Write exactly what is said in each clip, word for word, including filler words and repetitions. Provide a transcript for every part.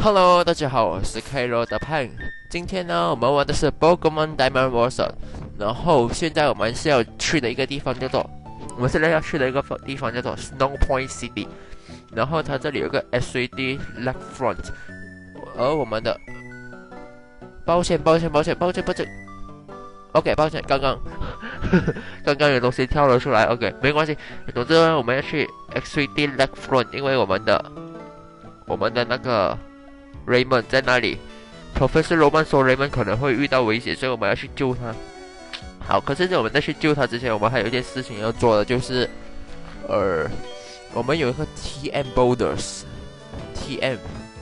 Hello，大家好，我是开罗的胖。今天呢，我们玩的是 Pokemon Diamond Water，然后现在我们是要去的一个地方叫做，我们现在要去的一个地方叫做 Snow Point City，然后它这里有个 S A D Lakefront， 而我们的，抱歉抱歉抱歉抱歉抱歉 ，OK， 抱歉，刚刚刚刚有东西跳了出来 ，OK， 没关系，总之呢，我们要去 S A D Lakefront， 因为我们的我们的那个 Raymond 在那里 ，Professor Roman 说 Raymond 可能会遇到危险，所以我们要去救他。好，可是在我们在去救他之前，我们还有一件事情要做的，就是呃，我们有一个 T M Boulders，T M，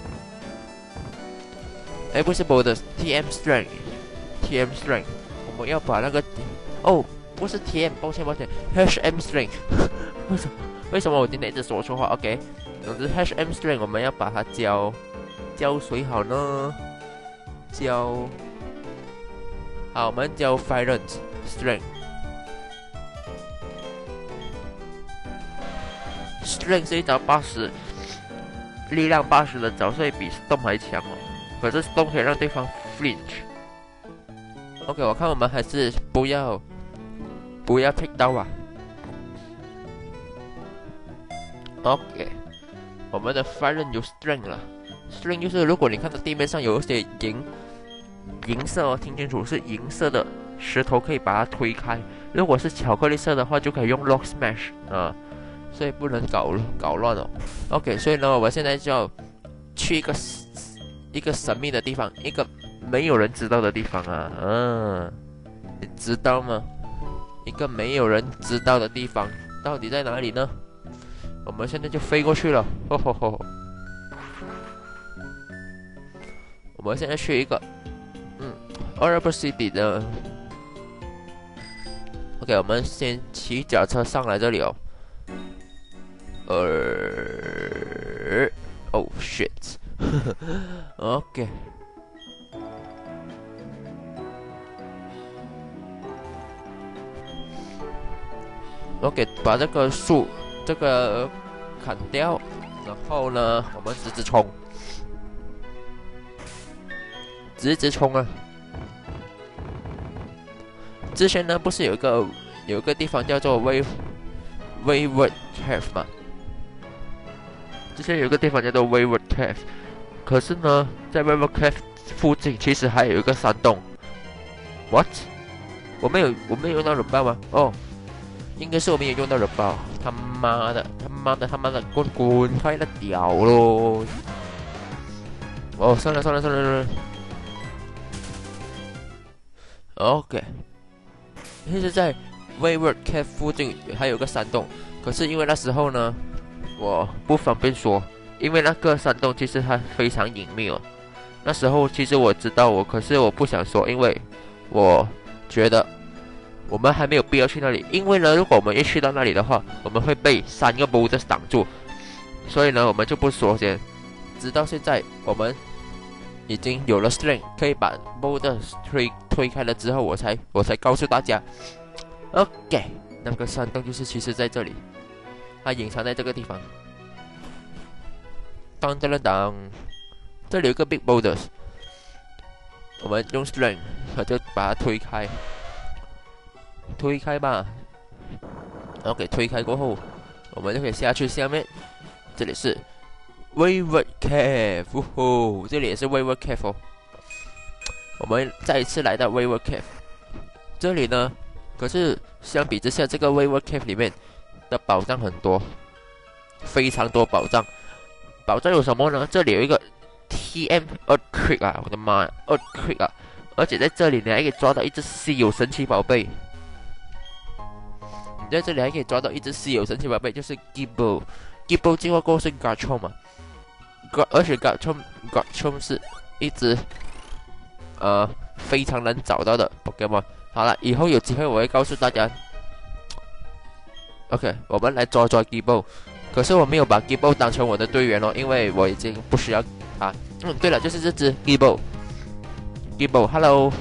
哎，不是 Boulders，T M Strength，T M Strength， 我们要把那个哦，不是 T M， 抱歉抱歉 ，H M Strength， 为什么为什么我今天一直说错话 ？OK， 总之 H M Strength 我们要把它浇浇水好呢，浇好，我们浇 Fire Strength。Strength 是一招八十，力量八十的招，所以比 Storm 还强哦。可是 Storm 可以让对方 flinch。OK， 我看我们还是不要不要 take 刀吧。OK， 我们的 Fire 有 Strength 了。Strength 就是如果你看到地面上有一些银银色哦，听清楚是银色的石头，可以把它推开。如果是巧克力色的话，就可以用 Rock Smash 啊。所以不能搞搞乱哦。OK， 所以呢，我们现在就要去一个一个神秘的地方，一个没有人知道的地方啊。嗯，你知道吗？一个没有人知道的地方，到底在哪里呢？我们现在就飞过去了。吼吼吼！我们现在去一个嗯 Orb City 的。OK， 我们先骑脚车上来这里哦。呃，哦 shit， OK， OK， 把这个树这个砍掉，然后呢，我们直直冲，直直冲啊！之前呢，不是有一个有一个地方叫做 Wave Wayward Cave 吗？之前有一个地方叫做 Wayward Cave， 可是呢，在 Wayward Cave 附近其实还有一个山洞。What？ 我没有，我没有用到人爆吗？哦，应该是我没有用到人爆。他妈的，他妈的，他妈的，滚滚快了屌咯！哦，算了算了算了算了。OK， 其实在 Wayward Cave 附近还有个山洞，可是因为那时候呢，我不方便说，因为那个山洞其实它非常隐秘哦。那时候其实我知道我，可是我不想说，因为我觉得我们还没有必要去那里。因为呢，如果我们一去到那里的话，我们会被三个 boulders 挡住，所以呢，我们就不说先。直到现在，我们已经有了 strength， 可以把 boulders 推推开了之后，我才我才告诉大家 ，OK， 那个山洞就是其实在这里。它隐藏在这个地方。当当当，这里有一个 big boulders， 我们用 strength， 就把它推开，推开吧。OK， 推开过后，我们就可以下去下面。这里是 Wayward Cave， 呜呼，这里也是 Wayward Cave 哦。我们再一次来到 Wayward Cave， 这里呢，可是相比之下，这个 Wayward Cave 里面的宝藏很多，非常多宝藏。宝藏有什么呢？这里有一个 T M Earthquake 啊，我的妈呀 ，Earthquake 啊！而且在这里你还可以抓到一只稀有神奇宝贝。你在这里还可以抓到一只稀有神奇宝贝，就是 Gible。Gible 进化过是 Garchomp 嘛，而且 Garchomp Garchomp 是一只呃非常难找到的 Pokemon。好了，以后有机会我会告诉大家。OK， 我们来抓抓 Gible， 可是我没有把 Gible 当成我的队员哦，因为我已经不需要它。嗯，对了，就是这只 Gible。Gible，Hello，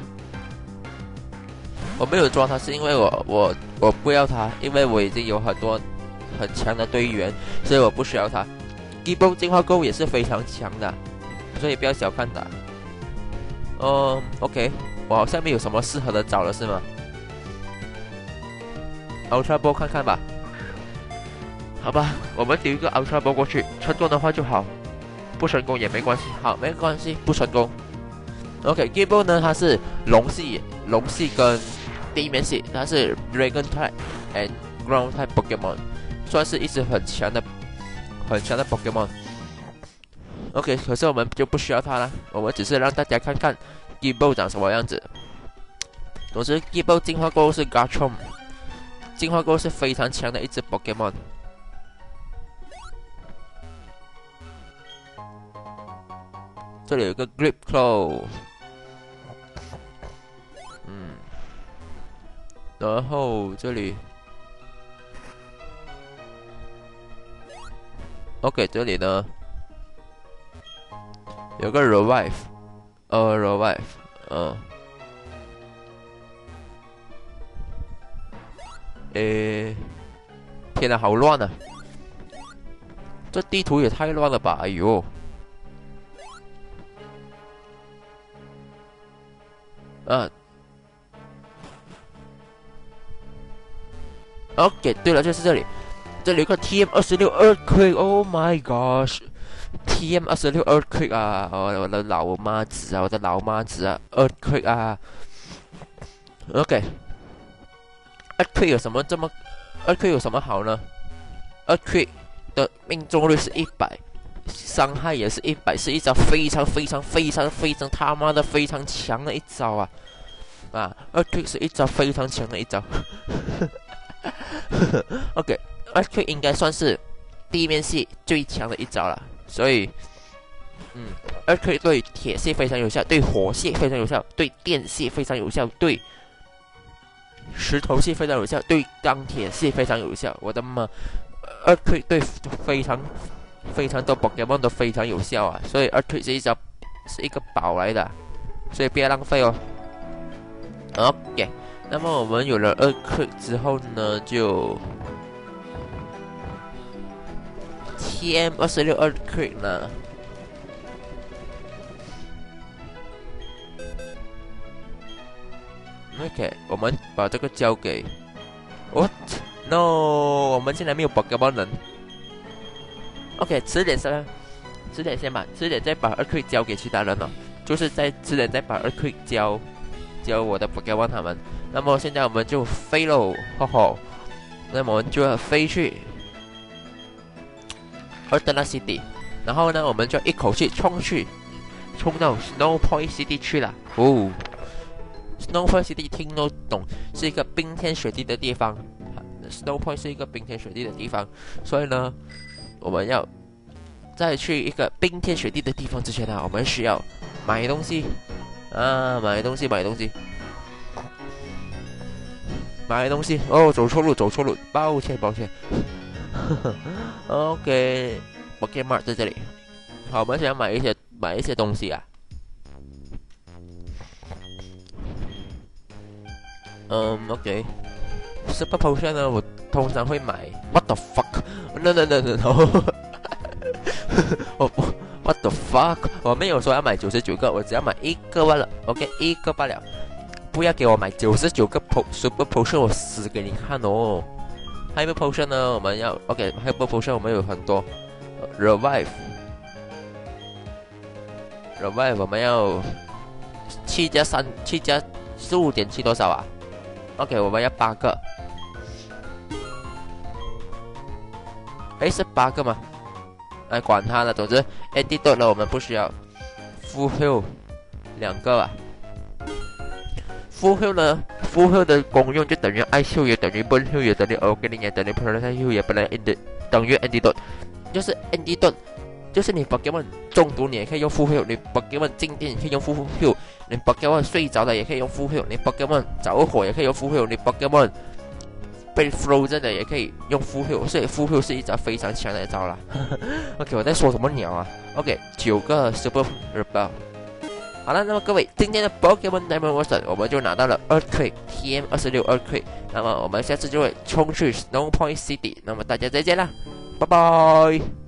我没有抓它是因为我我我不要它，因为我已经有很多很强的队员，所以我不需要它。Gible 进化过也是非常强的， 所以不要小看它。哦 ，OK， 我好像没有什么适合的招了，是吗 ？Ultra Ball 看看吧。好吧，我们丢一个 Ultra Ball 过去，成功的话就好，不成功也没关系。好，没关系，不成功。OK，Game Ball 呢，它是龙系、龙系跟地面系，它是 Dragon Type and Ground Type Pokemon， 算是一只很强的、很强的 Pokemon。OK， 可是我们就不需要它了，我们只是让大家看看 Game Ball 长什么样子。总之 ，Game Ball 进化过后是 Garchomp， 进化过后是非常强的一只 Pokemon。这里有一个 Grip Claw， 嗯，然后这里 ，OK， 这里呢有个 Revive， 呃 Revive， 呃，诶，天哪，好乱啊！这地图也太乱了吧！哎呦。啊 ，OK， 对了，就是这里，这里有个 T M 二十六 Earthquake，Oh my gosh，T M 二十六 Earthquake 啊，我的老妈子啊，我的老妈子啊 ，Earthquake 啊 ，OK，Earthquake 有什么这么 ，Earthquake 有什么好呢 ？Earthquake 的命中率是一百，伤害也是一百，是一招非常非常非常非常他妈的非常强的一招啊！啊 ，Earthquake 是一招非常强的一招。OK，Earthquake 应该算是地面系最强的一招了，所以，嗯 ，Earthquake 对铁系非常有效，对火系非常有效，对电系非常有效，对石头系非常有效，对钢铁系非常有效。我的妈 ，Earthquake 对非常非常多 Pokemon 都非常有效啊，所以 Earthquake 这一招是一个宝来的，所以不要浪费哦。OK， 那么我们有了 Earthquake 之后呢，就 T M 二十六 Earthquake 呢 ，OK， 我们把这个交给 What No， 我们现在没有 Pokemon 人。OK， 迟点先，迟点先吧，迟点再把 Earthquake 交给其他人了，就是在迟点再把 Earthquake 交。教我的 Pokemon 他们，那么现在我们就飞喽，吼吼！那么我们就要飞去 Earthland City， 然后呢，我们就一口气冲去，冲到 Snow Point City 去了。哦 ，Snow Point City 听都懂，是一个冰天雪地的地方。Snow Point 是一个冰天雪地的地方，所以呢，我们要在去一个冰天雪地的地方之前呢，我们需要买东西。啊，买东西，买东西，买东西。哦，走错路，走错路，抱歉，抱歉。OK，Pokemon 在这里。好，我们想买一些买一些东西啊。嗯 ，OK。Super Potion 呢，我通常会买。What the fuck？No no no no no！ 我不。What the fuck？ 我没有说要买九十九个，我只要买一个罢了。OK， 一个罢了，不要给我买九十九个 Super Potion， 我死给你看哦。Hyper Potion 呢，我们要 OK，Hyper Potion 我们有很多。Revive，Revive 我们要七加三，七加十五点七多少啊 ？OK， 我们要八个。诶，是八个吗？哎，管他了，总之 Antidote 了，我们不需要。Full Heal 两个啊。Full Heal 呢 ？Full Heal 的功用就等于 Ice Heal 也等于 Burn Heal 也等于 Organic 也等于 Paralyze Heal 也本来等于 Antidote， 就是 Antidote， 就是你 Pokemon 中毒你也可以用 Full Heal， 你 Pokemon 静电也可以用 Full Heal， 你 Pokemon 睡着了也可以用 Full Heal， 你 Pokemon 着火也可以用 Full Heal， 你 Pokemon被 frozen 的也可以用 Full Heal， 所以 Full Heal 是一招非常强的一招啦。OK， 我在说什么鸟啊 ？OK， 九个 Super Rebel。好了，那么各位，今天的 Pokemon Diamond Version 我们就拿到了 Earthquake T M 二十六 Earthquake， 那么我们下次就会冲去 Snow Point City， 那么大家再见啦，拜拜。